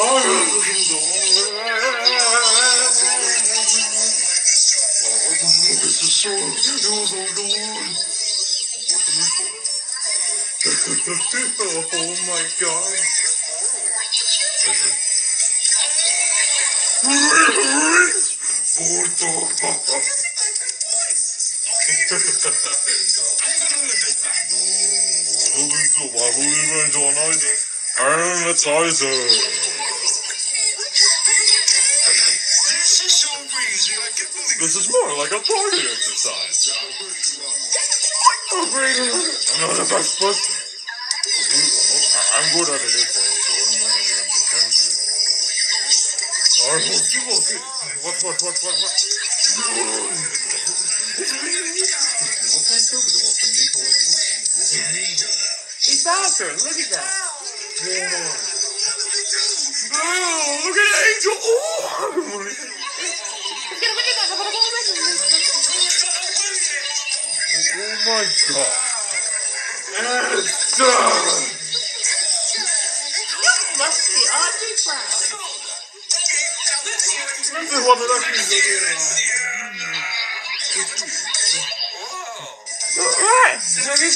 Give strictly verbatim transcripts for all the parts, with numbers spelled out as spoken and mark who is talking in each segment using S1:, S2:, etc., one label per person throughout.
S1: Oh my god. This is more like a party exercise. Oh, great. I'm not the best person. I'm good at it. What, what, what, what, what? He's faster. Look at that. Oh, look at Angel. Oh, oh my god. And it's done.
S2: You must be awfully proud.
S1: This is what the lucky is. Alright, look at this.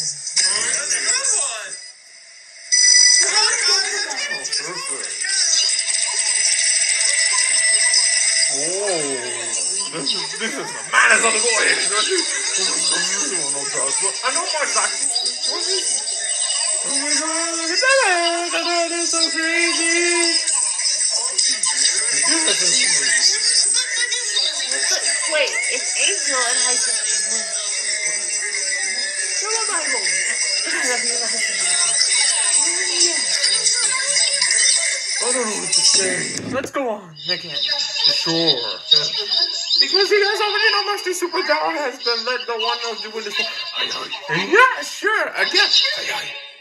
S1: Oh, this is this is the madness of the voyage. I know my socks. Oh my god, look at that! That is so crazy.
S2: Wait, it's Angel and high school. Come on, my home.
S1: I don't know what to say. Let's go on again. Sure. Because he has already know Master Super Doll has been let the one of the windows. Yeah, sure. Again.